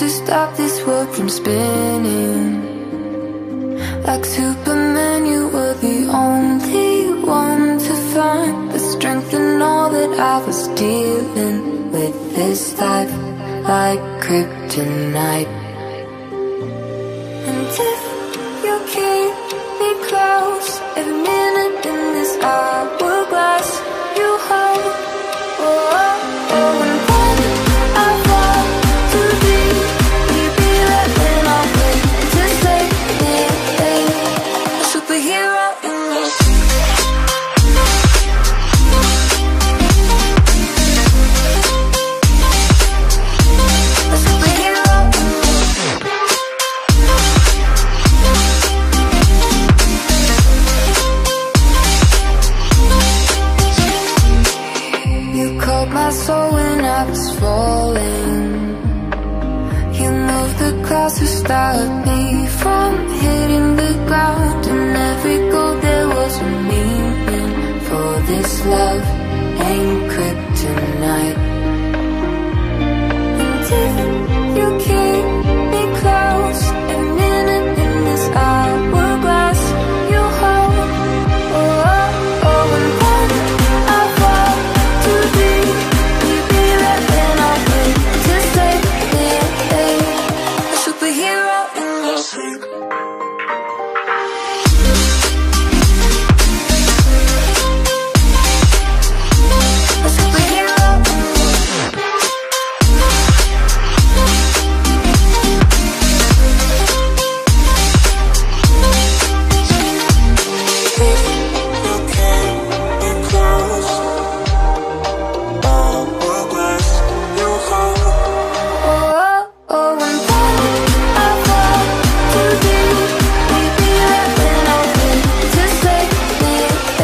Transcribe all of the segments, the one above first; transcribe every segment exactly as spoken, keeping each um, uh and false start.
to stop this world from spinning. Like Superman, you were the only one to find the strength in all that I was dealing with this life, like kryptonite. And if you keep me close, every minute in this hourglass you hold. Oh, oh, oh, and when I fall too deep, will you be there when I wake to save me? A superhero in me. A superhero in me. You caught my soul when I was falling. You moved the clouds to stop me from hitting the ground. And every goal there was a meaning, for this love ain't kryptonite. And if you keep me close, every minute in this hourglass you hold. Oh, oh, oh, and when I fall too deep, will you be there when I wake to save me? A superhero in me. A superhero in me. Oh, oh, oh, and when I fall too deep, will you be there when I wake to save me?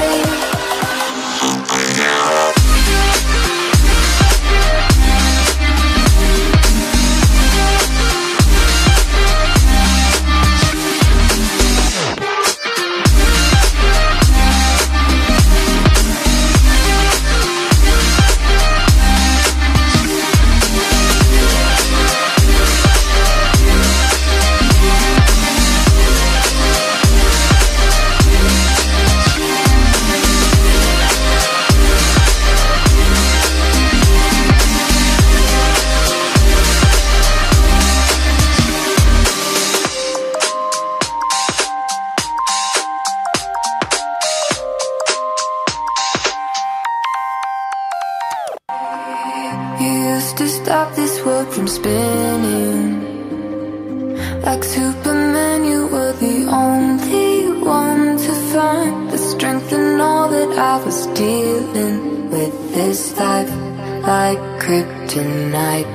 You used to stop this world from spinning. Like Superman, you were the only one to find the strength in all that I was dealing with this life, like kryptonite.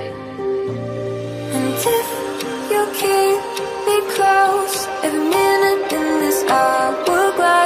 And if you keep me close, every minute in this hourglass